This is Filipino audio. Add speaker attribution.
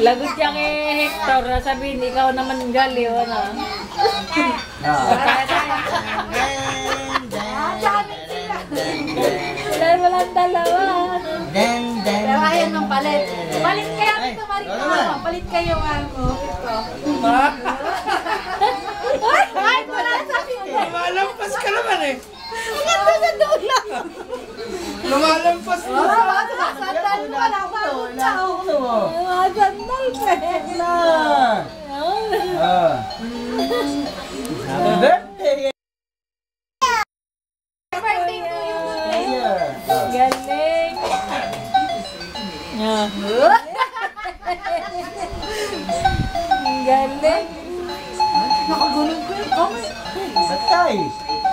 Speaker 1: Lagot niya kay Hector, sabihin, ikaw naman gali, ano? Dahil walang dalawa.
Speaker 2: Pero ayaw ng palit. Palit kayo dito, Marika. Palit kayo, ako. Ay, wala sabi niya.
Speaker 3: Lumalampas ka naman eh.
Speaker 2: Ito sa dulo.
Speaker 3: Lumalampas ka.
Speaker 2: Sandal mo ka lang, bagot ka. Sandal ka.
Speaker 3: Happy birthday!
Speaker 2: Birthday to you.
Speaker 1: Galing. Galing.
Speaker 2: Nakagulog ko yung kamay.
Speaker 3: Batay!